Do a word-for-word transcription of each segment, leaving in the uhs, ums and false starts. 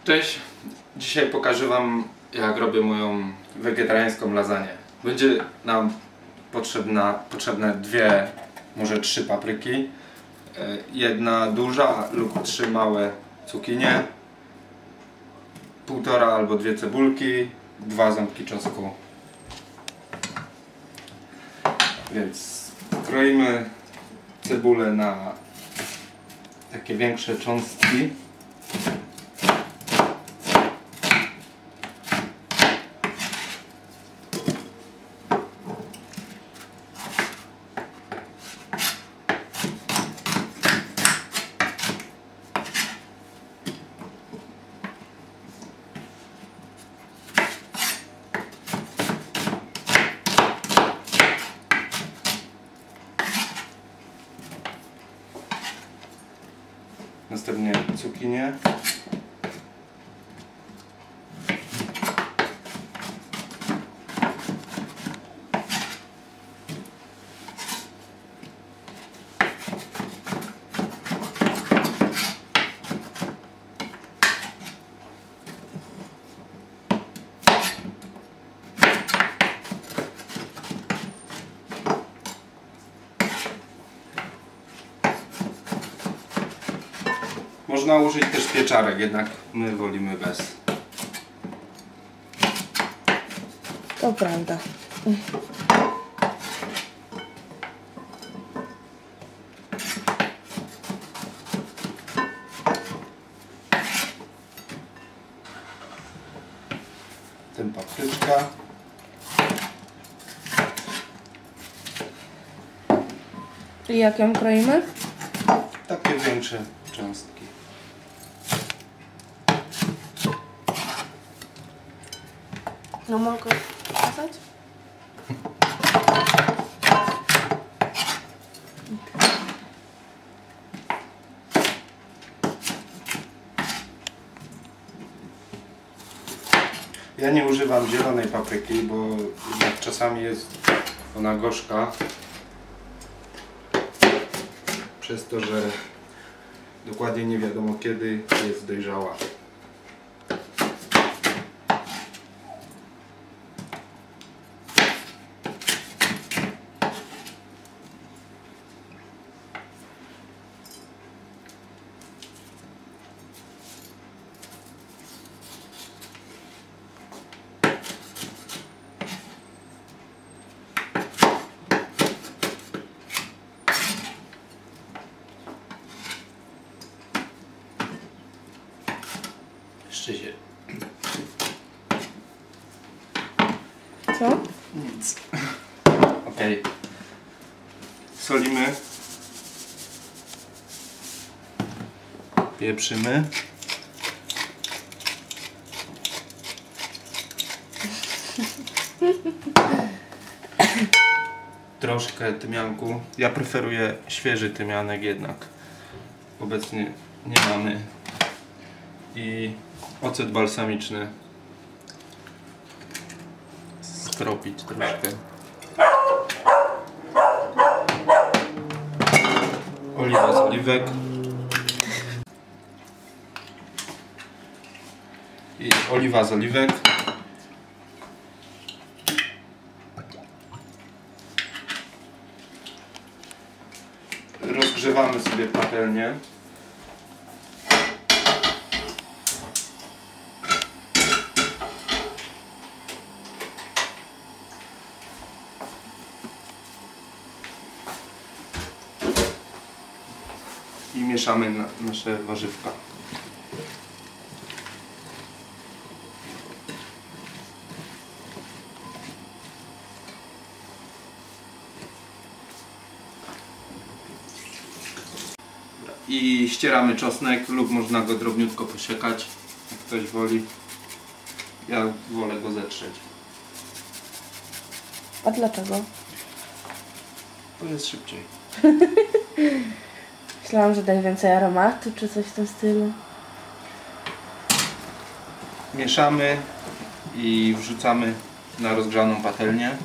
Cześć! Dzisiaj pokażę Wam, jak robię moją wegetariańską lasagne. Będzie nam potrzebna, potrzebne dwie, może trzy papryki, jedna duża lub trzy małe cukinie, półtora albo dwie cebulki, dwa ząbki czosnku. Więc kroimy cebulę na takie większe cząstki. Następnie cukinie. Można użyć też pieczarek, jednak my wolimy bez. To prawda. Ten papryczka. I jak ją kroimy? Takie większe cząstki. No mogę pokazać? Ja nie używam zielonej papryki, bo jednak czasami jest ona gorzka. Przez to, że dokładnie nie wiadomo kiedy jest dojrzała. Jeszcze się. Co? Nic. Ok. Solimy. Pieprzymy. Troszkę tymianku. Ja preferuję świeży tymianek jednak. Obecnie nie mamy. I ocet balsamiczny. Skropić troszkę. Oliwa z oliwek. I oliwa z oliwek. Rozgrzewamy sobie patelnię. I mieszamy na nasze warzywka. I ścieramy czosnek, lub można go drobniutko posiekać, jak ktoś woli. Ja wolę go zetrzeć. A dlaczego? To jest szybciej. Myślałam, że daj więcej aromatu, czy coś w tym stylu. Mieszamy i wrzucamy na rozgrzaną patelnię.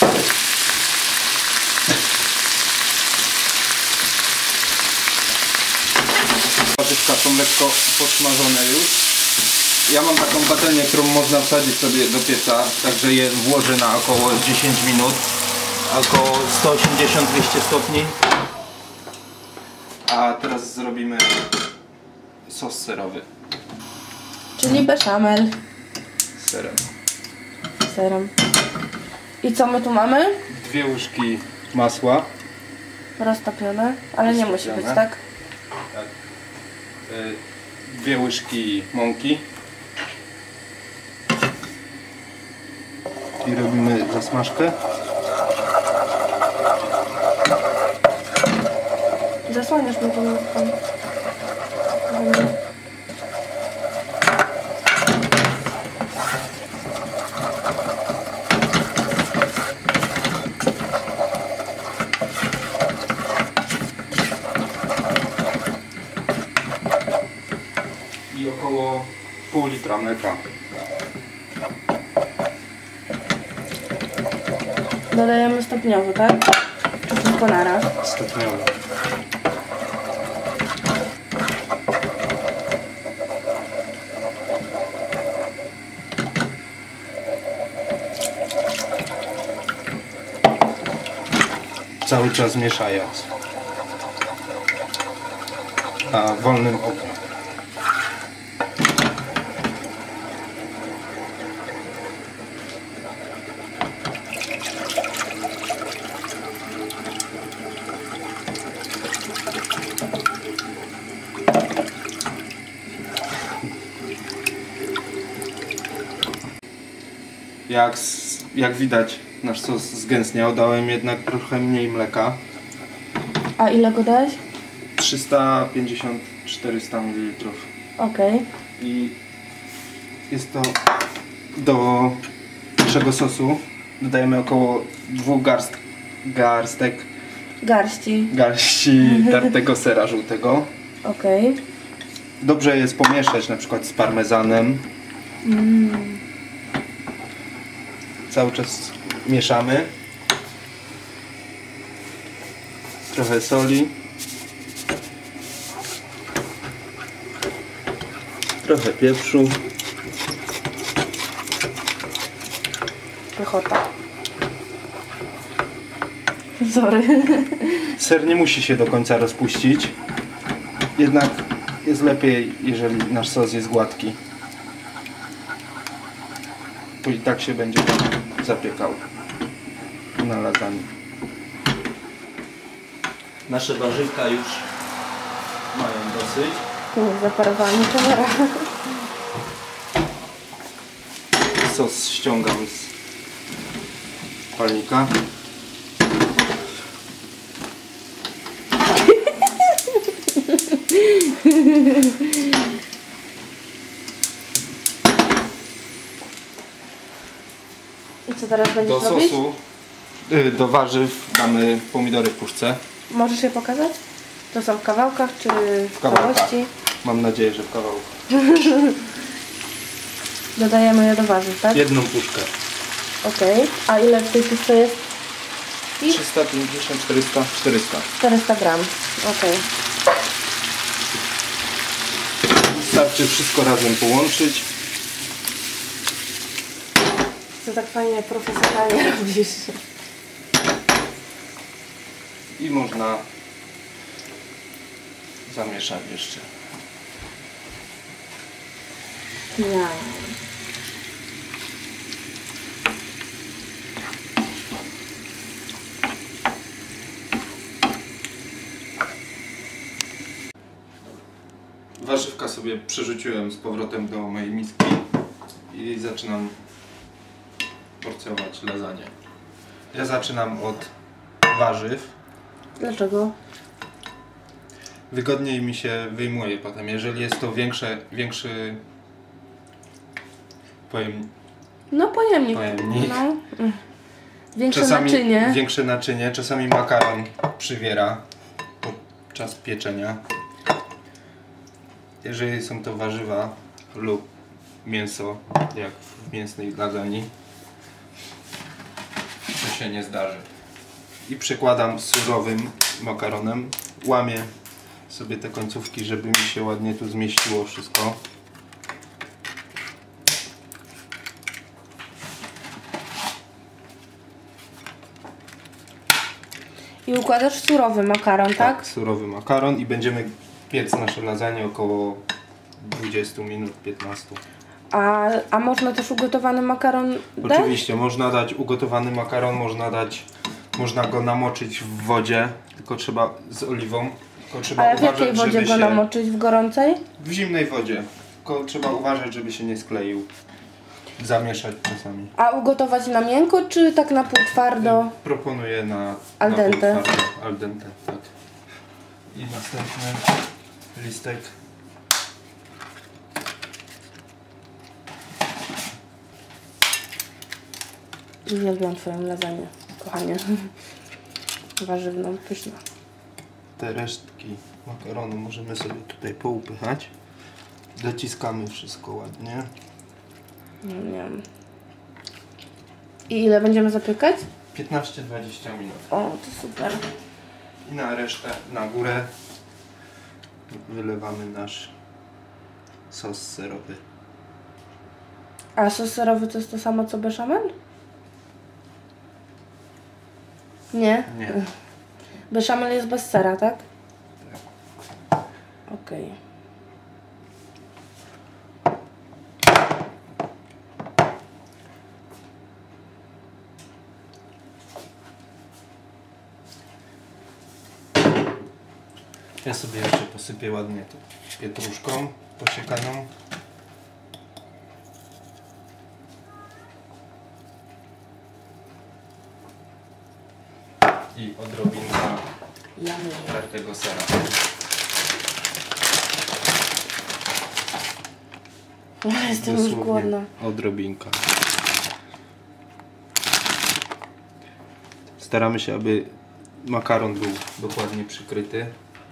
Warzywka są lekko podsmażone już. Ja mam taką patelnię, którą można wsadzić sobie do pieca, także je włożę na około dziesięć minut, około sto osiemdziesiąt do dwustu stopni. A teraz zrobimy sos serowy. Czyli beszamel Z serem. z serem. I co my tu mamy? Dwie łyżki masła. Roztopione, ale nie musi być, Roztopione. tak? Tak. Dwie łyżki mąki. I robimy zasmażkę. Zasłaniasz mi tą lufką. I około pół litra mleka. Dodajemy stopniowo, tak? Czy tylko naraz? Stopniowo. Cały czas mieszając na wolnym ogniu. Jak, jak widać, nasz sos zgęstniał, dałem jednak trochę mniej mleka. A ile go dałeś? trzysta pięćdziesiąt do czterystu mililitrów. Okej. I jest to do naszego sosu dodajemy około dwóch garst, garstek Garści. garści tartego sera żółtego. Okej. Dobrze jest pomieszać na przykład z parmezanem. Mm. Cały czas mieszamy. Trochę soli. Trochę pieprzu. Pychota. Sorry. Ser nie musi się do końca rozpuścić. Jednak jest lepiej, jeżeli nasz sos jest gładki. Bo i tak się będzie zapiekał na lasagne. Nasze warzywka już mają dosyć. Tu zaparowanie kamera. Sos ściągam z palnika. I co teraz będziesz Do robić? sosu, y, do warzyw damy pomidory w puszce. Możesz je pokazać? To są w kawałkach czy w kawałkach. całości? Mam nadzieję, że w kawałku. Dodajemy je do warzyw, tak? Jedną puszkę. Okej. A ile w tej puszce jest? I trzysta pięćdziesiąt, czterysta, czterysta. czterysta gram. Okej. Wystarczy wszystko razem połączyć. Co tak fajnie profesjonalnie robisz. I można zamieszać jeszcze. Ja. Warzywka sobie przerzuciłem z powrotem do mojej miski i zaczynam porcjować lasagne. Ja zaczynam od warzyw. Dlaczego? Wygodniej mi się wyjmuje potem, jeżeli jest to większe, większy pojem, No pojemnik. pojemnik. No. Większe Czasami naczynie. większe naczynie, czasami makaron przywiera podczas pieczenia. Jeżeli są to warzywa lub mięso, jak w mięsnej lasagne, się nie zdarzy. I przekładam surowym makaronem. Łamię sobie te końcówki, żeby mi się ładnie tu zmieściło wszystko. I układasz surowy makaron, tak? Tak, surowy makaron i będziemy piec nasze lasagne około dwadzieścia minut, piętnaście. A, a można też ugotowany makaron dać? Oczywiście, można dać ugotowany makaron, można dać, można go namoczyć w wodzie, tylko trzeba z oliwą. Tylko trzeba Ale w uważać, jakiej wodzie żeby go się, namoczyć? W gorącej? w zimnej wodzie. Tylko trzeba uważać, żeby się nie skleił. Zamieszać czasami. A ugotować na miękko, czy tak na pół twardo? Proponuję na Al na dente. półtwardo, al dente, tak. I następny listek. Uwielbiam twoją lasagne, kochanie. Warzywną, pyszna. Te resztki makaronu możemy sobie tutaj poupychać. Dociskamy wszystko ładnie. Nie wiem. I ile będziemy zapykać? piętnaście do dwudziestu minut. O, to super. I na resztę, na górę wylewamy nasz sos serowy. A sos serowy to jest to samo co beszamel? Nie? Nie. Beszamel jest bez sera, tak? Okej. Okay. Ja sobie jeszcze posypię ładnie to pietruszką posiekaną. I odrobinka tego sera. Ja jestem już Dosłownie głodna. odrobinka. Staramy się, aby makaron był dokładnie przykryty.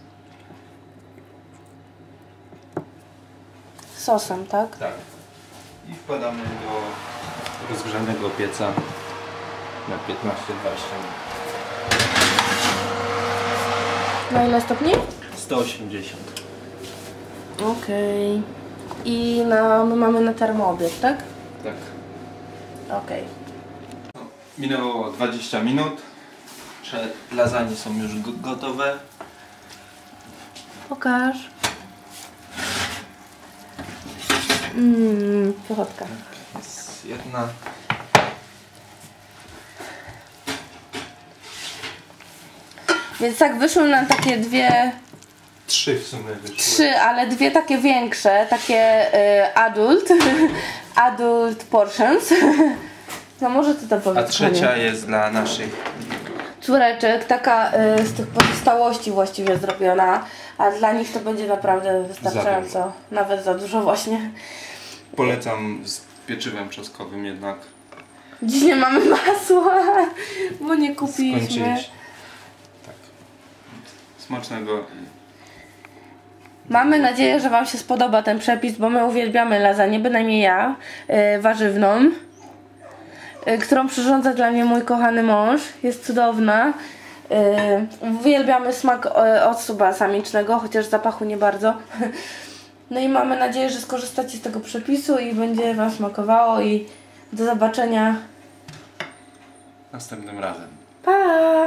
Sosem, tak? Tak. I wkładamy do rozgrzanego pieca na piętnaście do dwudziestu minut. Na ile stopni? sto osiemdziesiąt. Okej. I na, my mamy na termoobieg, tak? Tak. Okej. Minęło dwadzieścia minut. Nasze lasagne są już go- gotowe. Pokaż. Mmm, pychotka. Jest jedna. Więc tak wyszły nam takie dwie, Trzy w sumie wyszły. trzy, ale dwie takie większe, takie y, adult, adult portions. No może ty to A powiedz. trzecia kochanie. jest dla naszych. Córeczek, taka y, z tych pozostałości właściwie zrobiona, a dla nich to będzie naprawdę wystarczająco, nawet za dużo właśnie. Polecam z pieczywem czosnkowym jednak. Dziś nie mamy masła, bo nie kupiliśmy. Skończyliśmy. Tak. Smacznego. Mamy nadzieję, że wam się spodoba ten przepis, bo my uwielbiamy lasagne, bynajmniej ja, y, warzywną, y, którą przyrządza dla mnie mój kochany mąż. Jest cudowna. Y, uwielbiamy smak y, octu balsamicznego, chociaż zapachu nie bardzo. No i mamy nadzieję, że skorzystacie z tego przepisu i będzie wam smakowało i do zobaczenia. Następnym razem. Pa!